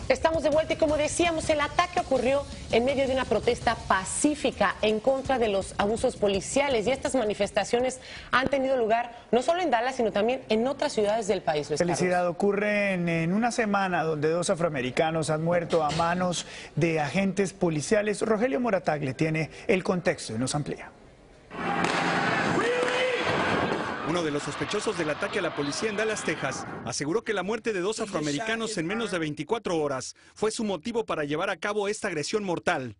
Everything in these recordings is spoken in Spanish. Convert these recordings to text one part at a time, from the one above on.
Estamos de vuelta y como decíamos, el ataque ocurrió en medio de una protesta pacífica en contra de los abusos policiales y estas manifestaciones han tenido lugar no solo en Dallas, sino también en otras ciudades del país. Felicidad, ocurren en una semana donde 2 afroamericanos han muerto a manos de agentes policiales. Rogelio Morataglia tiene el contexto y nos amplía. Uno de los sospechosos del ataque a la policía en Dallas, Texas, aseguró que la muerte de 2 afroamericanos en menos de 24 horas fue su motivo para llevar a cabo esta agresión mortal.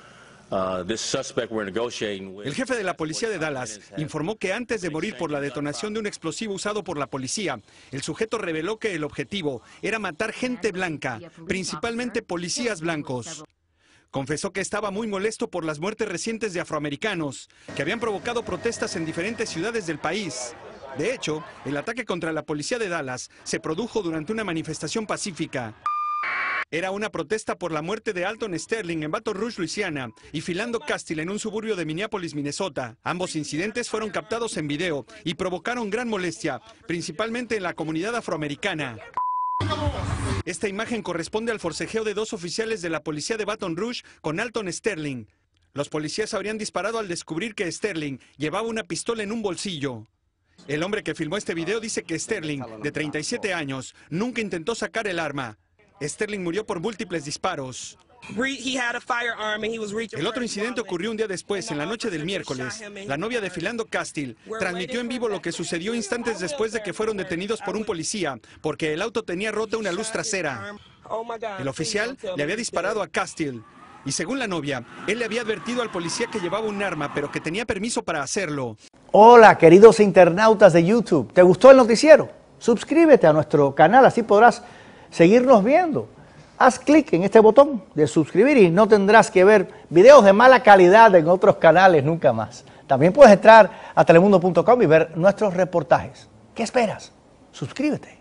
El jefe de la policía de Dallas informó que antes de morir por la detonación de un explosivo usado por la policía, el sujeto reveló que el objetivo era matar gente blanca, principalmente policías blancos. Confesó que estaba muy molesto por las muertes recientes de afroamericanos, que habían provocado protestas en diferentes ciudades del país. De hecho, el ataque contra la policía de Dallas se produjo durante una manifestación pacífica. Era una protesta por la muerte de Alton Sterling en Baton Rouge, Luisiana, y Philando Castile en un suburbio de Minneapolis, Minnesota. Ambos incidentes fueron captados en video y provocaron gran molestia, principalmente en la comunidad afroamericana. Esta imagen corresponde al forcejeo de 2 oficiales de la policía de Baton Rouge con Alton Sterling. Los policías habrían disparado al descubrir que Sterling llevaba una pistola en un bolsillo. El hombre que filmó este video dice que Sterling, de 37 años, nunca intentó sacar el arma. Sterling murió por múltiples disparos. El otro incidente ocurrió un día después, en la noche del miércoles. La novia de Philando Castile transmitió en vivo lo que sucedió instantes después de que fueron detenidos por un policía, porque el auto tenía rota una luz trasera. El oficial le había disparado a Castile, y según la novia, él le había advertido al policía que llevaba un arma, pero que tenía permiso para hacerlo. Hola, queridos internautas de YouTube. ¿Te gustó el noticiero? Suscríbete a nuestro canal, así podrás seguirnos viendo. Haz clic en este botón de suscribir y no tendrás que ver videos de mala calidad en otros canales nunca más. También puedes entrar a telemundo.com y ver nuestros reportajes. ¿Qué esperas? Suscríbete.